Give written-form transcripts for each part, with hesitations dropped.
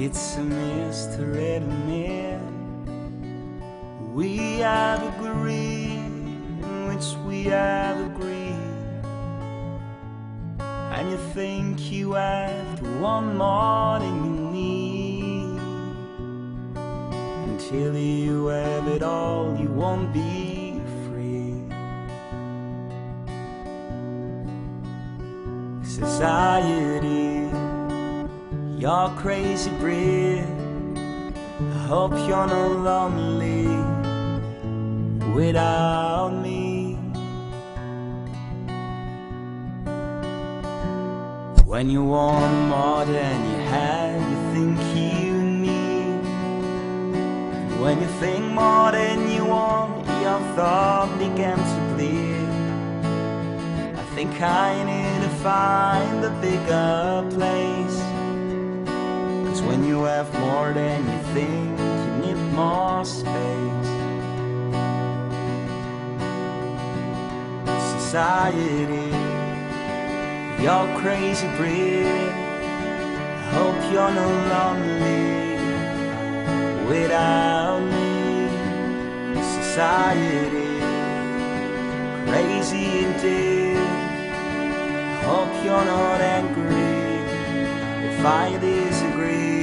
It's a mystery to me. We have agreed, in which we have agreed, and you think you have to want more than you need. Until you have it all, you won't be free. Society, you're crazy breed. I hope you're not lonely without me. When you want more than you have, you think you need. When you think more than you want, your thought began to bleed. I think I need to find a bigger place. When you have more than you think, you need more space. Society, you're crazy breed. I hope you're not lonely without me. Society, crazy indeed. I hope you're not angry if I disagree.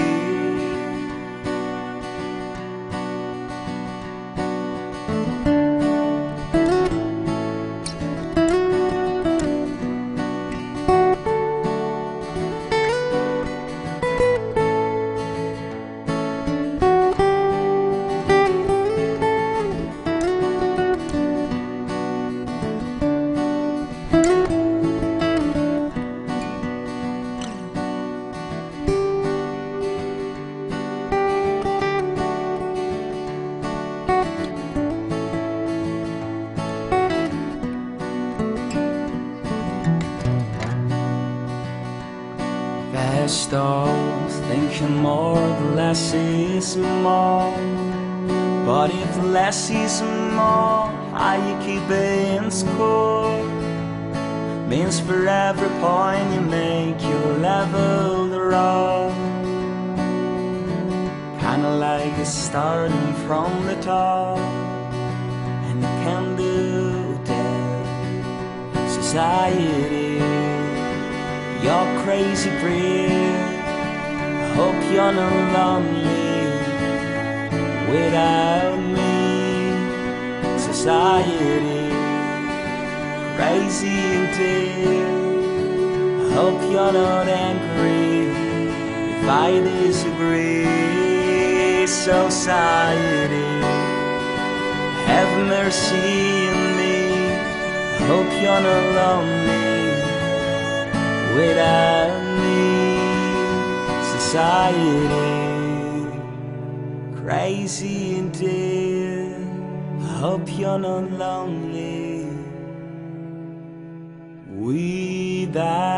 Stars thinking more, the less is more. But if less is more, how you keep it in score? Means for every point you make, you level the road. Kinda like you're starting from the top, and you can do that. Society, you're crazy breed. I hope you're not lonely without me. Society, crazy indeed. I hope you're not angry if I disagree. Society, have mercy on me. I hope you're not lonely without me. Society, crazy indeed. I hope you're not lonely without